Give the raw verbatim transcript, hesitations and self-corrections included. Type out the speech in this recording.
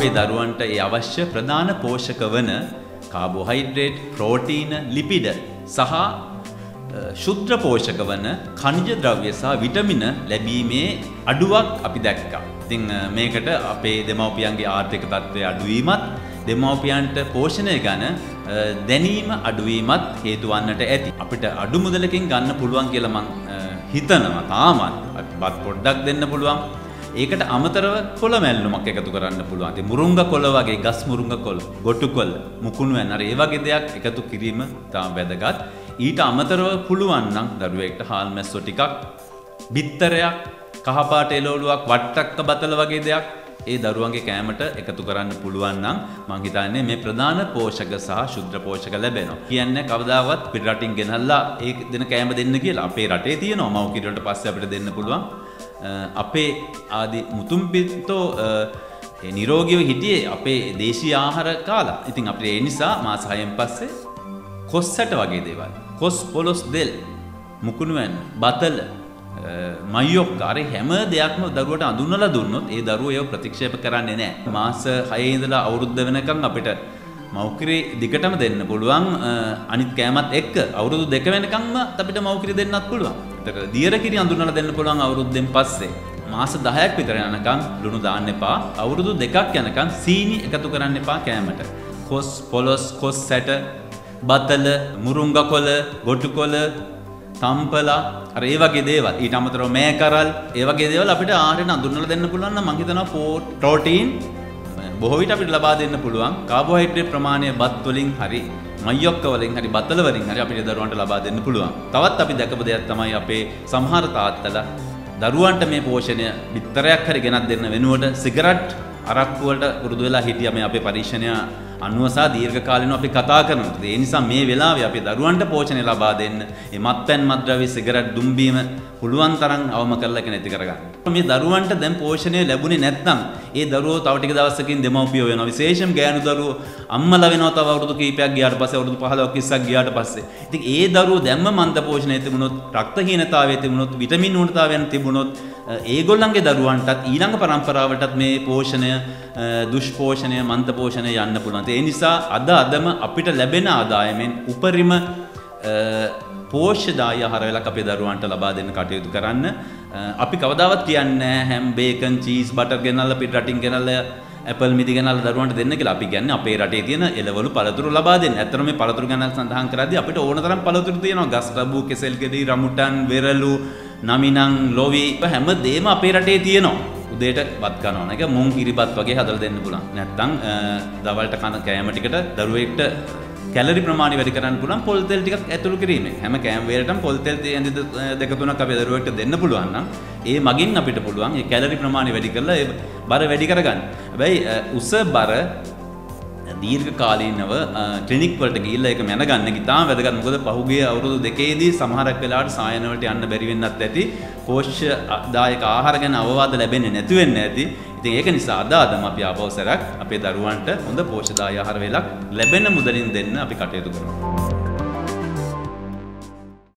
අපේ දරුවන්ට ඒ අවශ්‍ය ප්‍රධාන පෝෂක වන කාබෝහයිඩ්‍රේට්, ප්‍රෝටීන, ලිපිඩ සහ ශුද්ධ පෝෂක වන ඛනිජ ද්‍රව්‍ය සහ විටමින ලැබීමේ අඩුවක් අපි දැක්කා. ඉතින් මේකට අපේ දෙමව්පියන්ගේ ආර්ථික තත්ත්වය අඩුවීමත් දෙමව්පියන්ට පෝෂණය ගැන දැනීම අඩුවීමත් හේතු වන්නට ඇති. අපිට අඩු මුදලකින් ගන්න පුළුවන් කියලා මම හිතනවා. තාමත් බත් පොඩ්ඩක් දෙන්න පුළුවන්. ඒකට අමතරව කොළ මැල්ලුමක් එකතු කරන්න පුළුවන්. ඉතින් මුරුංග කොළ වගේ ගස් මුරුංග කොළ, ගොටු කොළ, මුකුණු වැන්න අර ඒ වගේ දෙයක් එකතු කිරීම තාම වැදගත්. ඊට අමතරව පුළුවන් නම් දරුවෙක්ට හාල් මැස්සෝ ටිකක්, බිත්තරයක්, කහපාට එළවලුවක්, වට්ටක්ක බතල වගේ දෙයක් ඒ දරුවන්ගේ කෑමට එකතු කරන්න පුළුවන් නම් මං හිතන්නේ මේ ප්‍රධාන පෝෂක සහ ශුද්ධ පෝෂක ලැබෙනවා. කියන්නේ කවදාවත් පිට රටින් ගෙනල්ලා ඒ දෙන කෑම දෙන්න කියලා. අපේ රටේ තියෙනවා මව් කිරියට පස්සේ අපිට දෙන්න පුළුවන්. අපේ ආදි මුතුන් පිටෝ ඒ නිරෝගීව හිටියේ අපේ දේශීය ආහාර කාලා. ඉතින් අපිට ඒ නිසා මාස හයෙන් පස්සේ කොස්සට වගේ දේවල්, කොස් පොලොස් දෙල්, මුකුණු වැන්න, බතල, මයොක් අර හැම දෙයක්ම දරුවට අඳුන්වලා දුන්නොත් ඒ දරුවෝ ඒව ප්‍රතික්ෂේප කරන්නේ නැහැ. මාස හයේ ඉඳලා අවුරුද්ද වෙනකන් අපිට මව්කිරි දිගටම දෙන්න පුළුවන්. අනිත් කෑමත් එක්ක අවුරුදු දෙක වෙනකන්ම අපිට මව්කිරි දෙන්නත් පුළුවන්. ඒතර දියර කිරි අඳුන්වලා දෙන්න පුළුවන් අවුරුද්දෙන් පස්සේ. මාස දහයක් විතර යනකම් ලුණු දාන්න එපා. අවුරුදු දෙකක් යනකම් සීනි එකතු කරන්න එපා කෑමට. කොස් පොලොස්, කොස් සැට, බතල, මුරුංග කොළ, ගොටු කොළ, තම්පලා අර ඒ වගේ දේවල්, ඊට අමතරව මේ කරල්, ඒ වගේ දේවල් අපිට ආහාරයෙන් අඳුන්වලා දෙන්න පුළුවන් නම් මම හිතනවා ප්‍රෝටීන් බොහෝ විට අපිට ලබා දෙන්න පුළුවන්. කාබෝහයිඩ්‍රේට් ප්‍රමාණය බත් වලින් හරි, මයොක්ක වලින් හරි, බතල වලින් හරි අපිට දරුවන්ට ලබා දෙන්න පුළුවන්. තවත් අපි දැකපු දෙයක් තමයි අපේ සමහර තාත්තලා දරුවන්ට මේ පෝෂණය බිත්තරයක් හරි ගෙනත් දෙන්න වෙනුවට සිගරට් අරක්කු වලට පුරුදු වෙලා හිටියා. මේ අපේ පරීක්ෂණය අනුව සහ දීර්ඝ කාලිනව අපි කතා කරනවා. ඒ නිසා මේ වෙලාවේ අපි දරුවන්ට පෝෂණය ලබා දෙන්න මේ මත්පැන් මත්ද්‍රව්‍ය සිගරට් දුම්බීම පුළුවන් තරම් අවම කරලා ඒක නැති කරගන්න. මේ දරුවන්ට දැන් පෝෂණය ලැබුණේ නැත්නම් ඒ දරුවෝ තව ටික දවසකින් දෙමව්පියෝ වෙනවා. විශේෂයෙන් ගෑනු දරුවෝ අම්මලා වෙනවා තව අවුරුදු කිහිපයක් ගියාට පස්සේ, අවුරුදු පහළොවක් ඉස්සක් ගියාට පස්සේ. ඉතින් ඒ දරුවෝ දැම්ම මන්ද පෝෂණය තිබුණොත්, රක්තහීනතාවය තිබුණොත්, විටමින් ඌනතාවයන් තිබුණොත් ඒගොල්ලන්ගේ දරුවන්ටත් ඊළඟ පරම්පරාවටත් මේ පෝෂණය, දුෂ්පෝෂණය, මන්ද පෝෂණය යන්න පුළුවන්. ඒ නිසා අද අදම අපිට ලැබෙන ආදායමෙන් උපරිම පෝෂ්‍යදායී ආහාර වේලක් අපේ දරුවන්ට ලබා දෙන්න කටයුතු කරන්න. අපි කවදාවත් කියන්නේ නැහැ හැම්, බේකන්, චීස්, බටර් ගෙනල්ලා පිට රටින් ගෙනල්ලා ඇපල් මිදි ගෙනල්ලා දරුවන්ට දෙන්න කියලා. අපි කියන්නේ අපේ රටේ තියෙන එළවලු පළතුරු ලබා දෙන්න. ඇත්තටම මේ පළතුරු ගැන සඳහන් කරද්දී අපිට ඕන තරම් පළතුරු තියෙනවා. ගස් ලැබු, කෙසෙල් ගෙඩි, රමුටන්, වෙරළු, නමිනං, ලොවි හැම දෙයක්ම අපේ රටේ තියෙනවා. උදේට බත් කනවා නේද? මුං කිරිබත් වගේ හදලා දෙන්න පුළුවන්. නැත්තම් දවල්ට කන කෑම ටිකට දරුවෙක්ට කැලරි ප්‍රමාණය වැඩි කරන්න පුළුවන් පොල් තෙල් ටිකක් ඇතුළු කිරීමෙන්. හැම කෑම වේලටම පොල් තෙල් දෙක තුනක් අපේ දරුවෙක්ට දෙන්න පුළුවන් නම් ඒ මගින් අපිට පුළුවන් මේ කැලරි ප්‍රමාණය වැඩි කරලා ඒ බර වැඩි කරගන්න. හැබැයි උස බර දීර්ඝ කාලීනව ක්ලිනික් වලට ගිහිල්ලා ඒක මැනගන්න ඉතාම වැදගත්. මොකද පහුගිය අවුරුදු දෙකේදී සමහරක් වෙලාවට සායන වලට යන්න බැරි වෙන්නත් ඇති. පෝෂ්‍යදායක ආහාර ගැන අවවාද ලැබෙන්නේ නැති වෙන්න ඇති. ඉතින් ඒක නිසා අද අදම අපි ආපෞසරක් අපේ දරුවන්ට හොඳ පෝෂ්‍යදායී ආහාර වේලක් ලැබෙන මුදලින් දෙන්න අපි කටයුතු කරනවා.